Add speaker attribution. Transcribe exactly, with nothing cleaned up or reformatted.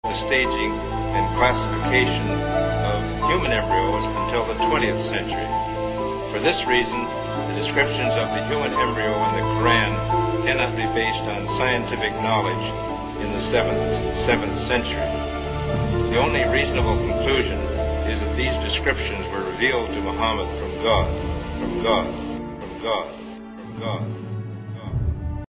Speaker 1: the staging and classification of human embryos until the twentieth century. For this reason, the descriptions of the human embryo in the Quran cannot be based on scientific knowledge in the seventh century. The only reasonable conclusion is that these descriptions were revealed to Muhammad from God, from God, from God, from God.